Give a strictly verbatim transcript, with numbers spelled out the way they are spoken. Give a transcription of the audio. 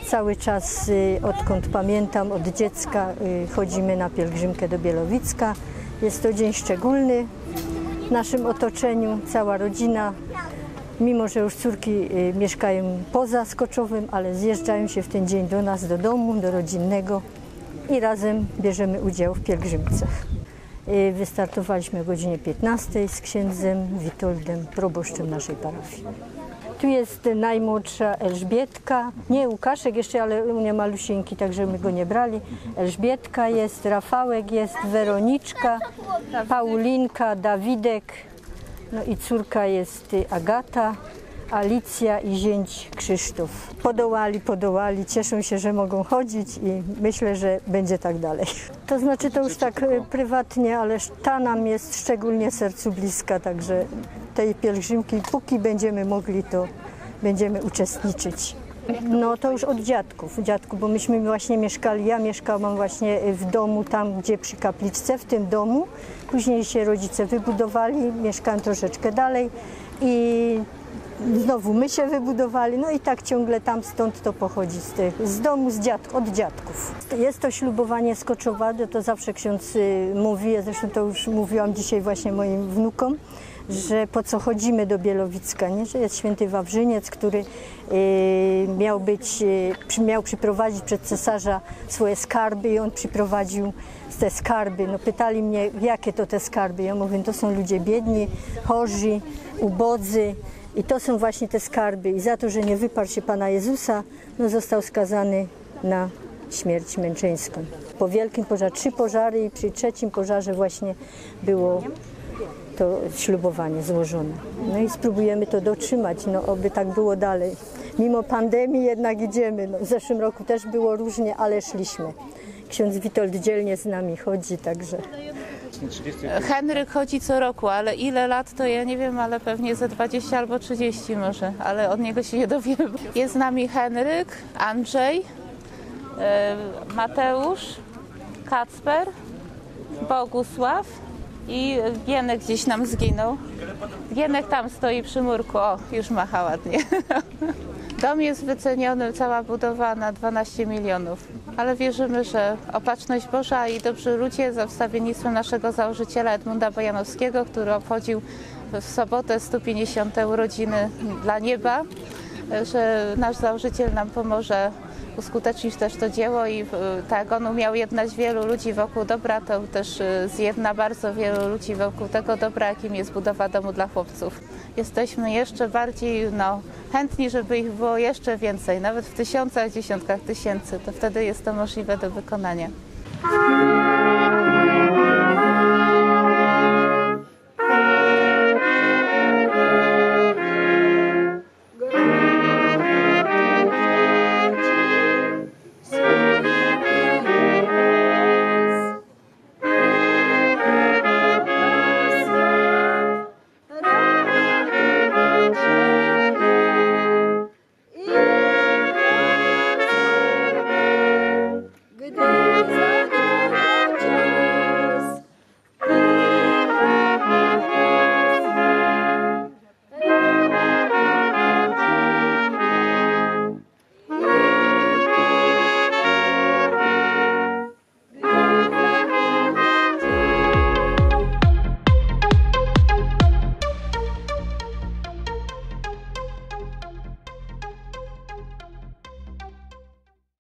Cały czas, odkąd pamiętam, od dziecka chodzimy na pielgrzymkę do Bielowicka. Jest to dzień szczególny w naszym otoczeniu, cała rodzina, mimo że już córki mieszkają poza Skoczowem, ale zjeżdżają się w ten dzień do nas, do domu, do rodzinnego i razem bierzemy udział w pielgrzymce. Wystartowaliśmy o godzinie piętnastej z księdzem Witoldem, proboszczem naszej parafii. Tu jest najmłodsza Elżbietka, nie Łukaszek jeszcze, ale u mnie malusieńki, także my go nie brali. Elżbietka jest, Rafałek jest, Weroniczka, Paulinka, Dawidek, no i córka jest Agata, Alicja i zięć Krzysztof. Podołali, podołali, cieszą się, że mogą chodzić i myślę, że będzie tak dalej. To znaczy to już tak prywatnie, ale ta nam jest szczególnie sercu bliska, także tej pielgrzymki, póki będziemy mogli, to będziemy uczestniczyć. No to już od dziadków, dziadków, bo myśmy właśnie mieszkali, ja mieszkałam właśnie w domu tam, gdzie przy kapliczce, w tym domu. Później się rodzice wybudowali, mieszkałem troszeczkę dalej i znowu my się wybudowali, no i tak ciągle tam stąd to pochodzi, z, tych, z domu, z dziad, od dziadków. Jest to ślubowanie Skoczowa, to zawsze ksiądz mówi, zresztą to już mówiłam dzisiaj właśnie moim wnukom, że po co chodzimy do Bielowicka, nie? Że jest święty Wawrzyniec, który y, miał być, y, miał przyprowadzić przed cesarza swoje skarby i on przyprowadził te skarby. No, pytali mnie, jakie to te skarby. Ja mówię, to są ludzie biedni, chorzy, ubodzy i to są właśnie te skarby. I za to, że nie wyparł się Pana Jezusa, no, został skazany na śmierć męczeńską. Po wielkim pożarze, trzy pożary i przy trzecim pożarze właśnie było to ślubowanie złożone. No i spróbujemy to dotrzymać, no oby tak było dalej. Mimo pandemii jednak idziemy. No, w zeszłym roku też było różnie, ale szliśmy. Ksiądz Witold dzielnie z nami chodzi, także... Henryk chodzi co roku, ale ile lat to ja nie wiem, ale pewnie ze dwadzieścia albo trzydzieści może, ale od niego się nie dowiemy. Jest z nami Henryk, Andrzej, Mateusz, Kacper, Bogusław i Gienek gdzieś nam zginął. Gienek tam stoi przy murku, o, już macha ładnie. Dom jest wyceniony, cała budowa na dwanaście milionów, ale wierzymy, że Opatrzność Boża i dobrzy ludzie za wstawiennictwem naszego założyciela Edmunda Bojanowskiego, który obchodził w sobotę sto pięćdziesiąte urodziny dla nieba, że nasz założyciel nam pomoże uskutecznić też to dzieło i tak on umiał jednać wielu ludzi wokół dobra, to też zjedna bardzo wielu ludzi wokół tego dobra, jakim jest budowa domu dla chłopców. Jesteśmy jeszcze bardziej no, chętni, żeby ich było jeszcze więcej, nawet w tysiącach, dziesiątkach tysięcy, to wtedy jest to możliwe do wykonania.